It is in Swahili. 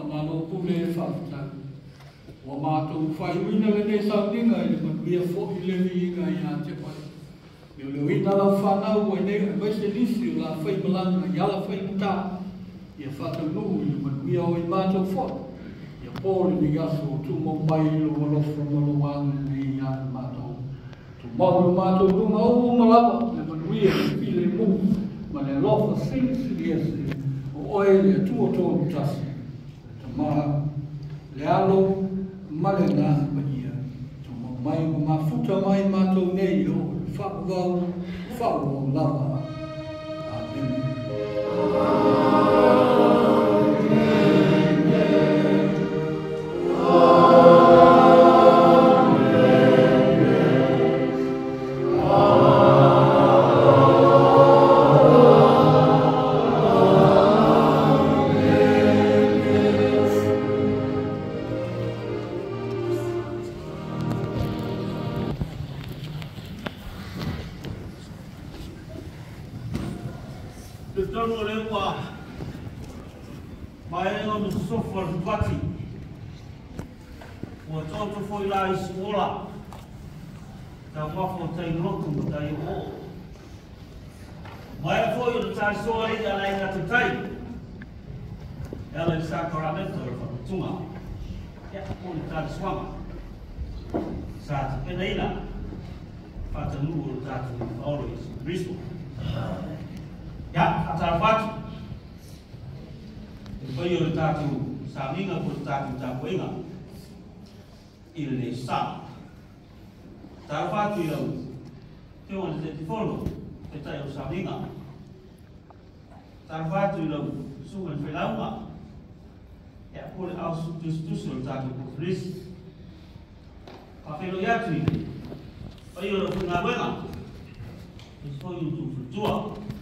whanano pule whawhata. Wa mātou whai uina le nei saunga i le manuia fo i le viinga i a te pai. I o leo ina la whanau ai nei ai se lisi o la whai malanga i ala whai mata. I a whatanuu i le manuia o i mātou fo. I a pōre ni aso o tu mo mai lo walofo malo wanga nei i a mātou. Tu mau mātou runga o malawa le manuia i pile mu. Ma le lofa sili ese o oe le tu o tō tasi. Ta maha le alo male ngā mania. Tu mo mai o mafuta mai mātou nei o whakawau, whakawau lava. Amen. Il ne sa. Tarfatu eu. Te o te tifolo. Te tai o saminga. Tarfatu eu. Sunga filauma. E pole au substitution tatu ko fris. Papelo yatu. Pai o funga wenga. Estou tu futua.